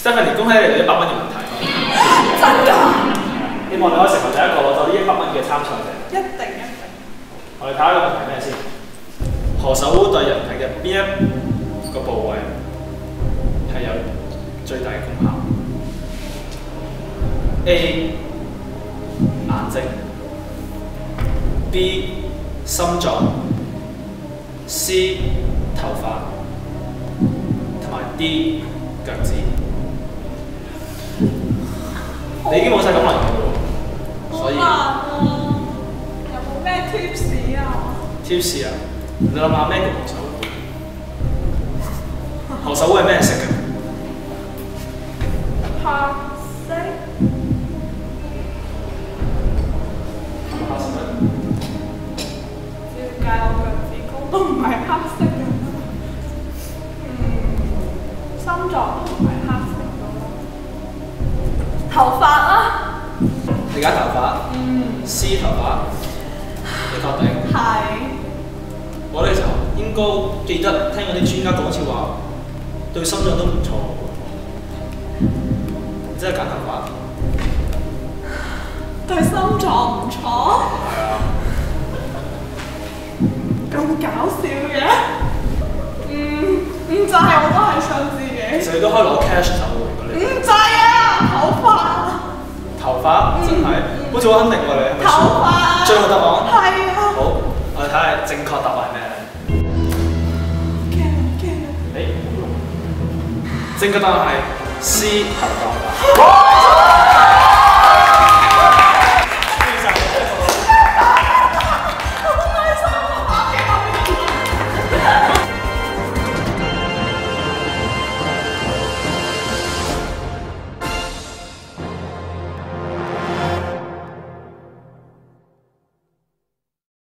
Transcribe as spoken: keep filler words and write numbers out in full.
Stephanie， 恭喜你嚟一百蚊嘅問題。 真㗎？ 希望你可以成為第一個攞到呢一百蚊嘅參賽者。 一定一定。 我哋睇下個問題咩先？何首烏對人體嘅邊一個部位係有最大嘅功效 ？A. 眼睛 B. 心臟 C. 頭髮同埋 D. 腳趾。你已經冇晒咁難嘅喎，所以。 好難啊！有冇咩 tips 啊 ？tips 啊，你諗下咩叫何首烏？何首烏係咩色嘅？ 白色。 係咪黑色咧？ 照計我腳趾公都唔係黑色嘅。嗯，心臟都唔係黑色嘅咯。頭髮啊！ 你揀頭髮？ 嗯。 C 頭髮，你確定？ 係。 我哋就應該記得聽嗰啲專家講，好似話對心臟都唔錯喎。你真係揀頭髮？ 對心臟唔錯。 係啊。 咁搞笑嘅？嗯，唔制，我都係信自己。 其實你都可以攞 cash 走喎，如果你。 唔制啊！頭髮。頭髮真係，好似好肯定喎你，係咪？頭髮。最後答案。係啊。好，我哋睇下正確答案係咩咧？ 驚啊驚啊！ 誒，正確答案係 C 頭髮。